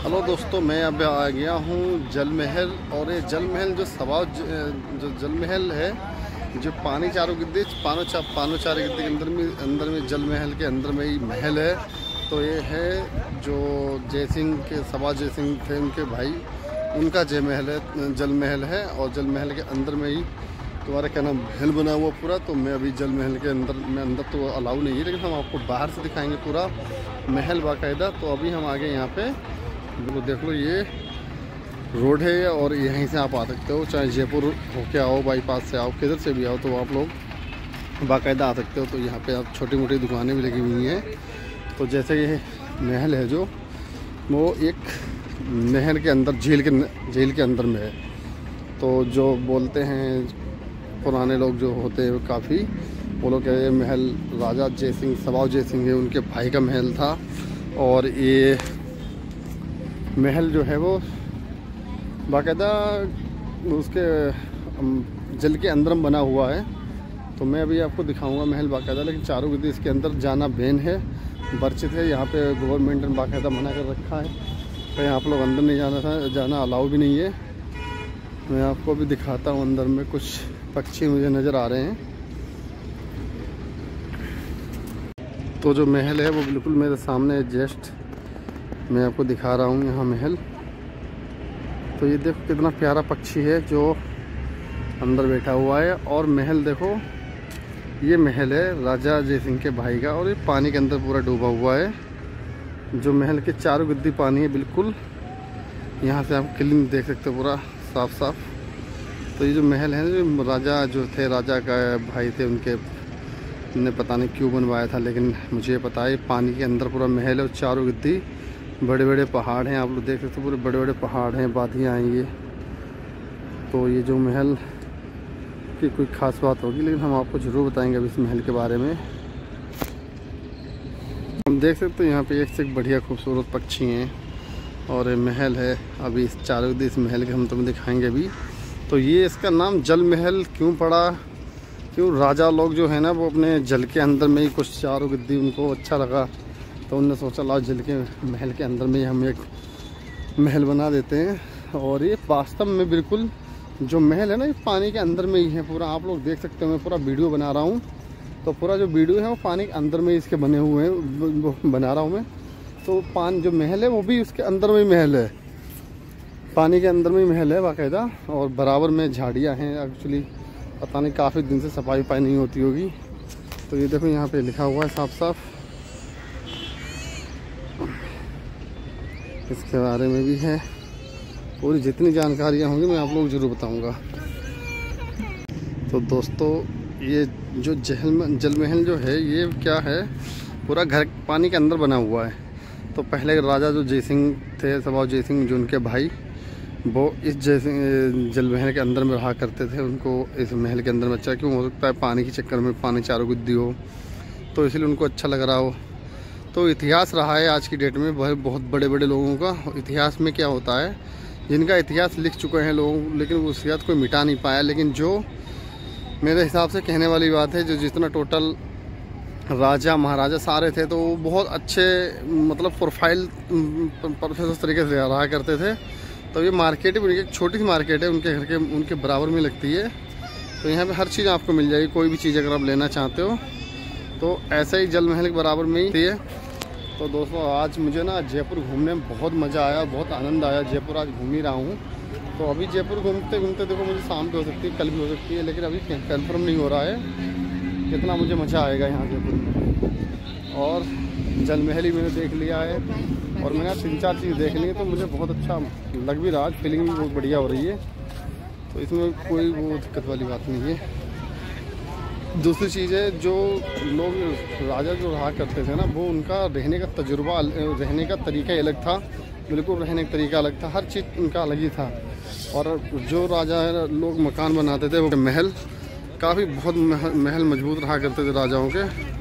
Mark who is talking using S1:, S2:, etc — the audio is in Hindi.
S1: हेलो दोस्तों, मैं अब आ गया हूँ जल महल। और ये जल महल जो जल महल है, जो पानी चारों गिद्दे पानो चारे गिद्दे के अंदर में जल महल के अंदर में ही महल है। तो ये है जो जयसिंह के सभा जयसिंह थे उनके भाई, उनका जल महल है। और जल महल के अंदर में ही तुम्हारा क्या नाम महल बना हुआ पूरा। तो मैं अभी जल महल के अंदर तो अलाउ नहीं है, लेकिन हम आपको बाहर से दिखाएंगे पूरा महल बाकायदा। तो अभी हम आगे यहाँ पे देख लो, ये रोड है और यहीं से आप आ सकते हो, चाहे जयपुर होके आओ, बाईपास से आओ, किधर से भी आओ, तो आप लोग बाकायदा आ सकते हो। तो यहाँ पे आप छोटी मोटी दुकानें भी लगी हुई हैं। तो जैसे ये महल है जो वो एक नहर के अंदर झील के अंदर में है। तो जो बोलते हैं पुराने लोग जो होते हैं काफ़ी, वो लोग ये महल राजा जयसिंह सवाव जयसिंह है उनके भाई का महल था। और ये महल जो है वो बाकायदा उसके जल के अंदर बना हुआ है। तो मैं अभी आपको दिखाऊंगा महल बाकायदा, लेकिन चारों गिद्दे इसके अंदर जाना बैन है, वर्जित है। यहाँ पे गवर्नमेंट ने बाकायदा मना कर रखा है, कहीं आप लोग अंदर नहीं जाना अलाउ भी नहीं है। मैं आपको भी दिखाता हूँ, अंदर में कुछ पक्षी मुझे नज़र आ रहे हैं। तो जो महल है वो बिल्कुल मेरे सामने जस्ट मैं आपको दिखा रहा हूँ यहाँ महल। तो ये देखो कितना प्यारा पक्षी है जो अंदर बैठा हुआ है। और महल देखो, ये महल है राजा जयसिंह के भाई का, और ये पानी के अंदर पूरा डूबा हुआ है। जो महल के चारों गिद्दी पानी है बिल्कुल, यहाँ से आप क्लीन देख सकते हो पूरा साफ साफ। तो ये जो महल है, जो राजा जो थे, राजा का भाई थे, उनके ने पता नहीं क्यों बनवाया था, लेकिन मुझे पता है पानी के अंदर पूरा महल है। और चारों गिद्दी बड़े बड़े पहाड़ हैं, आप लोग देख सकते हो, पूरे बड़े बड़े पहाड़ हैं, वादियाँ हैं ये। तो ये जो महल की कोई ख़ास बात होगी, लेकिन हम आपको ज़रूर बताएंगे अभी इस महल के बारे में। हम देख सकते हो यहाँ पे एक से एक बढ़िया खूबसूरत पक्षी हैं। और महल है, अभी इस चारों गिद्दी इस महल के हम तुम्हें दिखाएंगे अभी। तो ये इसका नाम जल महल क्यों पड़ा, क्यों राजा लोग जो है ना वो अपने जल के अंदर में ही कुछ चारों गिद्दी उनको अच्छा लगा, तो उनने सोचा लाओ जल के महल के अंदर में ही हम एक महल बना देते हैं। और ये वास्तव में बिल्कुल जो महल है ना, ये पानी के अंदर में ही है पूरा। आप लोग देख सकते हो, मैं पूरा वीडियो बना रहा हूँ, तो पूरा जो वीडियो है वो पानी के अंदर में इसके बने हुए हैं, वो बना रहा हूँ मैं। तो जो महल है वो भी उसके अंदर में ही महल है, पानी के अंदर में ही महल है बाकायदा। और बराबर में झाड़ियाँ हैं, एक्चुअली पता नहीं काफ़ी दिन से सफाई नहीं होती होगी। तो ये देखो यहाँ पे लिखा हुआ है साफ साफ, इसके बारे में भी है। पूरी जितनी जानकारियाँ होंगी मैं आप लोग ज़रूर बताऊंगा। तो दोस्तों, ये जो जल महल जो है ये क्या है, पूरा घर पानी के अंदर बना हुआ है। तो पहले राजा जो जयसिंह थे, सवाव जयसिंह जो उनके भाई, वो इस जल महल के अंदर में रहा करते थे। उनको इस महल के अंदर में अच्छा क्यों हो सकता है, पानी के चक्कर में पानी चारों गिद्दी हो, तो इसलिए उनको अच्छा लग रहा हो। तो इतिहास रहा है आज की डेट में बहुत बड़े बड़े लोगों का। इतिहास में क्या होता है, जिनका इतिहास लिख चुके हैं लोग, लेकिन वो इतिहास कोई मिटा नहीं पाया। लेकिन जो मेरे हिसाब से कहने वाली बात है, जो जितना टोटल राजा महाराजा सारे थे, तो वो बहुत अच्छे मतलब प्रोफाइल प्रोफेसर तरीके से रहा करते थे। तो ये मार्केट भी एक छोटी सी मार्केट है, उनके घर के उनके बराबर में लगती है। तो यहाँ पे हर चीज़ आपको मिल जाएगी, कोई भी चीज़ अगर आप लेना चाहते हो तो ऐसा ही जल महल के बराबर में ही है। तो दोस्तों, आज मुझे ना जयपुर घूमने में बहुत मज़ा आया, बहुत आनंद आया। जयपुर आज घूम ही रहा हूँ। तो अभी जयपुर घूमते घूमते देखो, मुझे शाम भी हो सकती है, कल भी हो सकती है, लेकिन अभी कंफर्म नहीं हो रहा है कितना मुझे मज़ा आएगा यहाँ जयपुर में। और जल महल ही मैंने देख लिया है, और मैंने 3-4 चीज़ देख ली है, तो मुझे बहुत अच्छा लग भी रहा है, फीलिंग भी बहुत बढ़िया हो रही है। तो इसमें कोई वो दिक्कत वाली बात नहीं है। दूसरी चीज़ है, जो लोग राजा जो रहा करते थे ना, वो उनका रहने का तजुर्बा, रहने का तरीका अलग था, बिल्कुल रहने का तरीका अलग था, हर चीज़ उनका अलग ही था। और जो राजा लोग मकान बनाते थे, वो महल काफ़ी बहुत महल मजबूत रहा करते थे राजाओं के।